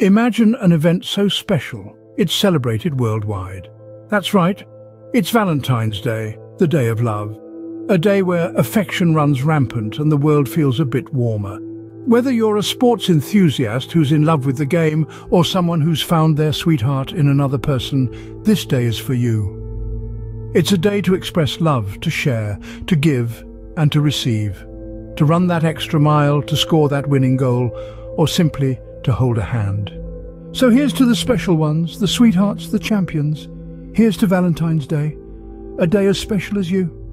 Imagine an event so special, it's celebrated worldwide. That's right, it's Valentine's Day, the day of love. A day where affection runs rampant and the world feels a bit warmer. Whether you're a sports enthusiast who's in love with the game or someone who's found their sweetheart in another person, this day is for you. It's a day to express love, to share, to give and to receive. To run that extra mile, to score that winning goal, or simply to hold a hand. So here's to the special ones, the sweethearts, the champions. Here's to Valentine's Day, a day as special as you.